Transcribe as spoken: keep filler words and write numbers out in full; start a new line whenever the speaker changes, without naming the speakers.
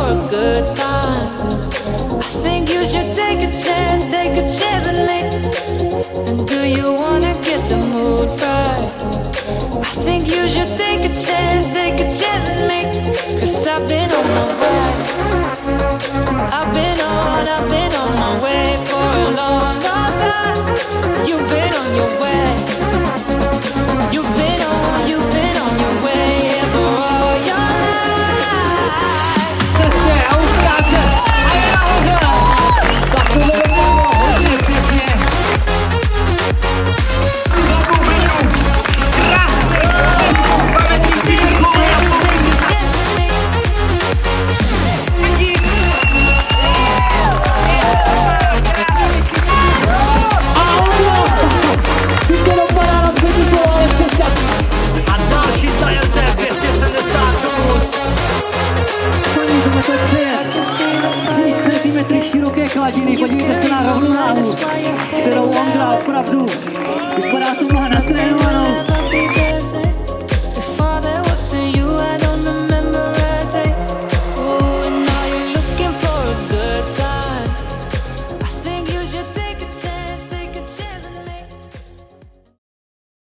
for a good time. I think you should take a chance, take a chance with me. And do you wanna get the mood right? I think you should take a chance, take a chance with me. Cause I've been on my way. I've been on, I've been on my way for a long, long time. You've been on your way. You've been on, you've been on your way for all your life.
Cestě a uskáče a je nahoře. Tak to dopadlo hodně pěkně. Na bubinu. Krásný písku, pamětníci Jirkovi a Bubinu. A ono! Si to dopadá na předniku, ale zkouška. A další tajenté dvě stě sedmdesát sekund. Paní jsme to přejet. tři centimetry široké kladiny, podívejte se na rovnováhu, kterou on dá opravdu. Vypadá to má natrénovanou.